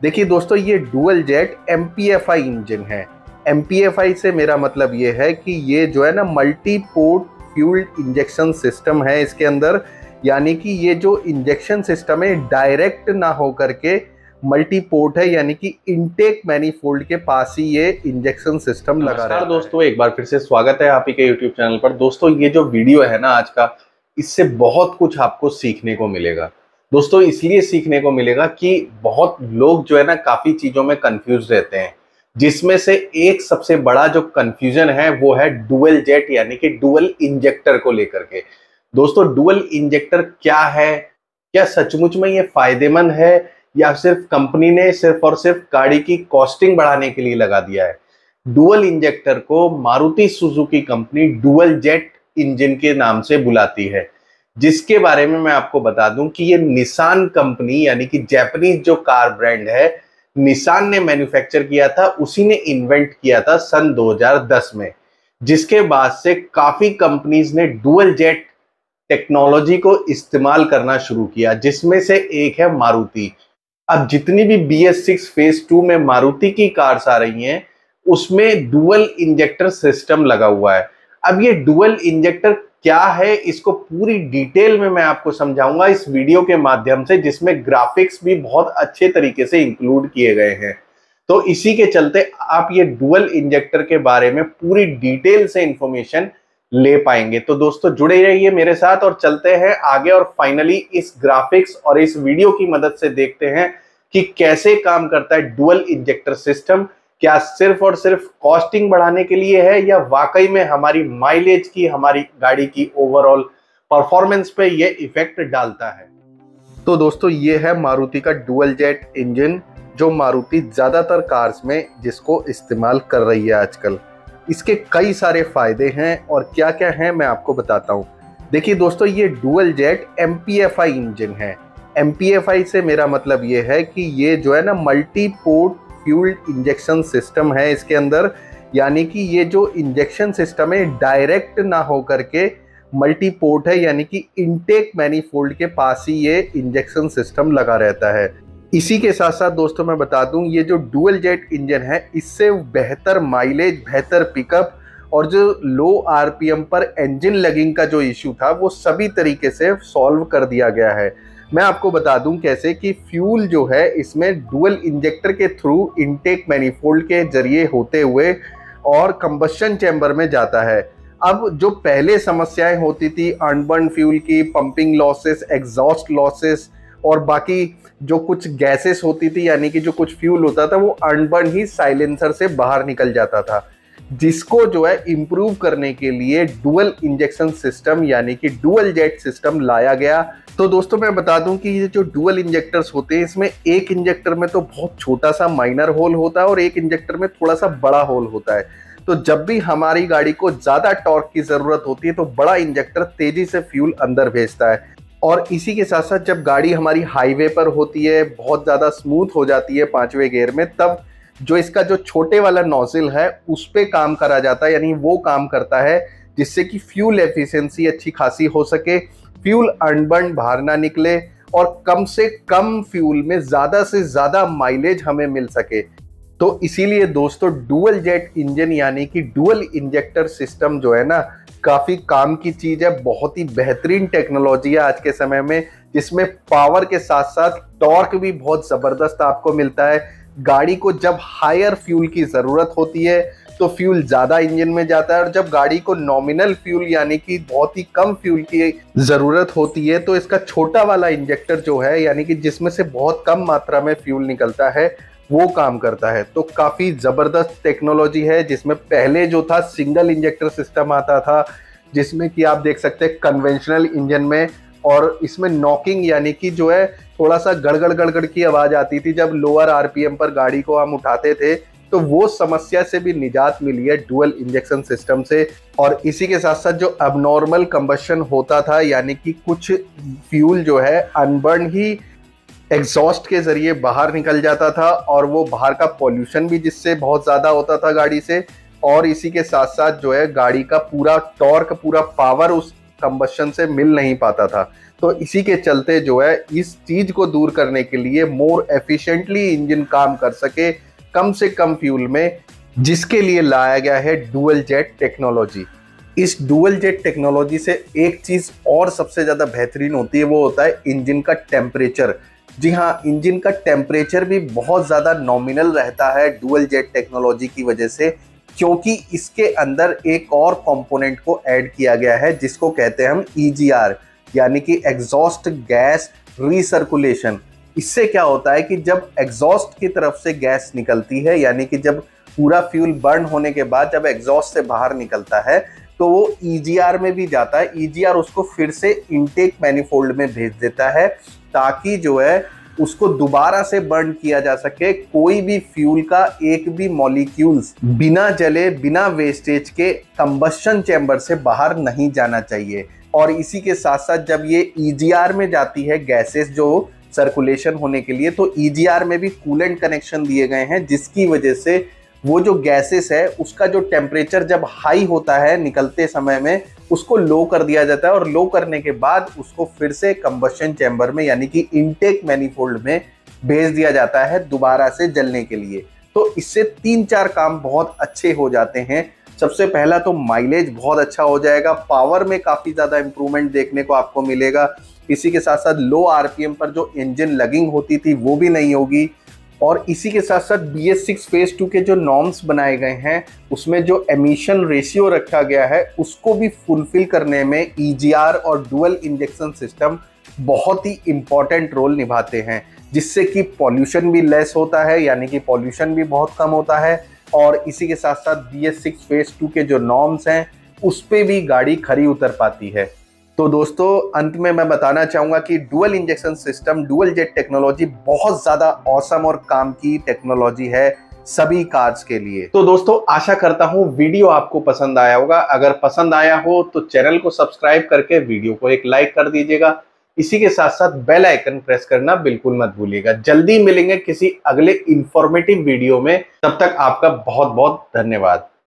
देखिए दोस्तों, ये डुअल जेट MPFI इंजन है। MPFI से मेरा मतलब ये है कि ये जो है ना multi port fuel injection system है इसके अंदर। यानी कि ये जो इंजेक्शन सिस्टम है डायरेक्ट ना हो करके मल्टी पोर्ट है, यानी कि इनटेक मैनीफोल्ड के पास ही ये इंजेक्शन सिस्टम लगा रहता है। दोस्तों, एक बार फिर से स्वागत है आप ही के YouTube चैनल पर। दोस्तों, ये जो वीडियो है ना आज का, इससे बहुत कुछ आपको सीखने को मिलेगा। दोस्तों, इसलिए सीखने को मिलेगा कि बहुत लोग जो है ना काफी चीजों में कंफ्यूज रहते हैं, जिसमें से एक सबसे बड़ा जो कंफ्यूजन है वो है डुअल जेट यानी कि डुअल इंजेक्टर को लेकर के। दोस्तों, डुअल इंजेक्टर क्या है? क्या सचमुच में ये फायदेमंद है या सिर्फ कंपनी ने सिर्फ और सिर्फ गाड़ी की कॉस्टिंग बढ़ाने के लिए लगा दिया है? डुअल इंजेक्टर को Maruti Suzuki company dual jet engine के नाम से बुलाती है, जिसके बारे में मैं आपको बता दूं कि ये निसान कंपनी यानी कि जापानीज जो कार ब्रांड है, निसान ने मैन्युफैक्चर किया था, उसी ने इन्वेंट किया था सन 2010 में। जिसके बाद से काफी कंपनीज ने डुअल जेट टेक्नोलॉजी को इस्तेमाल करना शुरू किया, जिसमें से एक है मारुति। अब जितनी भी BS6 फेज 2 में मारुति की कार्स आ रही हैं, उसमें डुअल इंजेक्टर सिस्टम लगा हुआ है। अब ये डुअल इंजेक्टर क्या है, इसको पूरी डिटेल में मैं आपको समझाऊंगा इस वीडियो के माध्यम से, जिसमें ग्राफिक्स भी बहुत अच्छे तरीके से इंक्लूड किए गए हैं। तो इसी के चलते आप ये डुअल इंजेक्टर के बारे में पूरी डिटेल से इंफॉर्मेशन ले पाएंगे। तो दोस्तों, जुड़े रहिए मेरे साथ और चलते हैं आगे, और फाइनली इस ग्राफिक्स और इस वीडियो की मदद से देखते हैं कि कैसे काम करता है डुअल इंजेक्टर सिस्टम। क्या सिर्फ और सिर्फ कॉस्टिंग बढ़ाने के लिए है या वाकई में हमारी माइलेज की, हमारी गाड़ी की ओवरऑल परफॉर्मेंस पे ये इफेक्ट डालता है। तो दोस्तों, ये है मारुति का डुअल जेट इंजन, जो मारुति ज़्यादातर कार्स में जिसको इस्तेमाल कर रही है आजकल। इसके कई सारे फायदे हैं और क्या क्या हैं मैं आपको बताता हूँ। देखिए दोस्तों, ये डुअल जेट MPFI इंजन है। MPFI से मेरा मतलब ये है कि ये जो है ना multi port fuel injection system है इसके अंदर। यानी कि ये जो इंजेक्शन सिस्टम है डायरेक्ट ना हो करके मल्टी पोर्ट है, यानी कि इनटेक मैनीफोल्ड के पास ही ये इंजेक्शन सिस्टम लगा रहता है। इसी के साथ साथ दोस्तों मैं बता दूं, ये जो डुअल जेट इंजन है इससे बेहतर माइलेज, बेहतर पिकअप और जो लो RPM पर इंजन लगिंग का जो इश्यू था वो सभी तरीके से सॉल्व कर दिया गया है। मैं आपको बता दूं कैसे कि फ्यूल जो है इसमें डुअल इंजेक्टर के थ्रू इनटेक मैनीफोल्ड के जरिए होते हुए और कंबशन चैम्बर में जाता है। अब जो पहले समस्याएं होती थी अनबर्न फ्यूल की, पंपिंग लॉसेस, एग्जॉस्ट लॉसेस और बाकी जो कुछ गैसेस होती थी, यानी कि जो कुछ फ्यूल होता था वो अनबर्न ही साइलेंसर से बाहर निकल जाता था, जिसको जो है इम्प्रूव करने के लिए डुअल इंजेक्शन सिस्टम यानी कि डुअल जेट सिस्टम लाया गया। तो दोस्तों मैं बता दूं कि ये जो डुअल इंजेक्टर्स होते हैं, इसमें एक इंजेक्टर में तो बहुत छोटा सा माइनर होल होता है और एक इंजेक्टर में थोड़ा सा बड़ा होल होता है। तो जब भी हमारी गाड़ी को ज्यादा टॉर्क की जरूरत होती है तो बड़ा इंजेक्टर तेजी से फ्यूल अंदर भेजता है। और इसी के साथ साथ जब गाड़ी हमारी हाईवे पर होती है, बहुत ज़्यादा स्मूथ हो जाती है 5वें गियर में, तब जो इसका जो छोटे वाला नोजल है उस पे काम करा जाता है, यानी वो काम करता है जिससे कि फ्यूल एफिशिएंसी अच्छी खासी हो सके, फ्यूल अनबर्न बाहर ना निकले और कम से कम फ्यूल में ज़्यादा से ज़्यादा माइलेज हमें मिल सके। तो इसीलिए दोस्तों डुअल जेट इंजन यानी कि डुअल इंजेक्टर सिस्टम जो है ना काफ़ी काम की चीज़ है, बहुत ही बेहतरीन टेक्नोलॉजी है आज के समय में, जिसमें पावर के साथ साथ टॉर्क भी बहुत ज़बरदस्त आपको मिलता है। गाड़ी को जब हायर फ्यूल की ज़रूरत होती है तो फ्यूल ज़्यादा इंजन में जाता है, और जब गाड़ी को नॉमिनल फ्यूल यानी कि बहुत ही कम फ्यूल की ज़रूरत होती है तो इसका छोटा वाला इंजेक्टर जो है, यानी कि जिसमें से बहुत कम मात्रा में फ्यूल निकलता है, वो काम करता है। तो काफ़ी ज़बरदस्त टेक्नोलॉजी है, जिसमें पहले जो था सिंगल इंजेक्टर सिस्टम आता था, जिसमें कि आप देख सकते हैं कन्वेंशनल इंजन में, और इसमें नॉकिंग यानी कि जो है थोड़ा सा गड़गड़ गड़गड़ की आवाज़ आती थी जब लोअर RPM पर गाड़ी को हम उठाते थे। तो वो समस्या से भी निजात मिली है डुअल इंजेक्शन सिस्टम से। और इसी के साथ साथ जो अबनॉर्मल कंबशन होता था, यानी कि कुछ फ्यूल जो है अनबर्न ही एग्जॉस्ट के जरिए बाहर निकल जाता था, और वो बाहर का पॉल्यूशन भी जिससे बहुत ज़्यादा होता था गाड़ी से, और इसी के साथ साथ जो है गाड़ी का पूरा टॉर्क, पूरा पावर उस कंबशन से मिल नहीं पाता था। तो इसी के चलते जो है इस चीज को दूर करने के लिए मोर एफिशिएंटली इंजन काम कर सके कम से कम फ्यूल में, जिसके लिए लाया गया है डुअल जेट टेक्नोलॉजी। इस डुअल जेट टेक्नोलॉजी से एक चीज और सबसे ज्यादा बेहतरीन होती है, वो होता है इंजन का टेम्परेचर। जी हाँ, इंजन का टेम्परेचर भी बहुत ज्यादा नॉमिनल रहता है डुअल जेट टेक्नोलॉजी की वजह से, क्योंकि इसके अंदर एक और कंपोनेंट को ऐड किया गया है जिसको कहते हैं हम EGR, यानी कि एग्जॉस्ट गैस रिसर्कुलेशन। इससे क्या होता है कि जब एग्जॉस्ट की तरफ से गैस निकलती है, यानी कि जब पूरा फ्यूल बर्न होने के बाद जब एग्जॉस्ट से बाहर निकलता है तो वो EGR में भी जाता है। EGR उसको फिर से इनटेक मैनिफोल्ड में भेज देता है ताकि जो है उसको दोबारा से बर्न किया जा सके। कोई भी फ्यूल का एक भी मॉलिक्यूल्स बिना जले बिना वेस्टेज के कंबशन चैम्बर से बाहर नहीं जाना चाहिए। और इसी के साथ साथ जब ये EGR में जाती है गैसेस जो सर्कुलेशन होने के लिए, तो EGR में भी कूलेंट कनेक्शन दिए गए हैं, जिसकी वजह से वो जो गैसेस है उसका जो टेम्परेचर जब हाई होता है निकलते समय में उसको लो कर दिया जाता है, और लो करने के बाद उसको फिर से कंबशन चैम्बर में यानी कि इनटेक मैनिफोल्ड में भेज दिया जाता है दोबारा से जलने के लिए। तो इससे 3-4 काम बहुत अच्छे हो जाते हैं। सबसे पहला तो माइलेज बहुत अच्छा हो जाएगा, पावर में काफी ज्यादा इंप्रूवमेंट देखने को आपको मिलेगा। इसी के साथ साथ लो RPM पर जो इंजन लगिंग होती थी वो भी नहीं होगी। और इसी के साथ साथ BS6 फेज 2 के जो नॉर्म्स बनाए गए हैं उसमें जो एमिशन रेशियो रखा गया है उसको भी फुलफिल करने में EGR और डुअल इंजेक्शन सिस्टम बहुत ही इंपॉर्टेंट रोल निभाते हैं, जिससे कि पॉल्यूशन भी लेस होता है, यानी कि पॉल्यूशन भी बहुत कम होता है। और इसी के साथ साथ BS6 फेज 2 के जो नॉर्म्स हैं उस पे भी गाड़ी खरी उतर पाती है। तो दोस्तों अंत में मैं बताना चाहूंगा कि dual injection system, dual jet technology बहुत ज्यादा ऑसम और काम की टेक्नोलॉजी है सभी कार्स के लिए। तो दोस्तों आशा करता हूं वीडियो आपको पसंद आया होगा। अगर पसंद आया हो तो चैनल को सब्सक्राइब करके वीडियो को एक लाइक कर दीजिएगा। इसी के साथ साथ बेल आइकन प्रेस करना बिल्कुल मत भूलिएगा। जल्दी मिलेंगे किसी अगले इंफॉर्मेटिव वीडियो में, तब तक आपका बहुत बहुत धन्यवाद।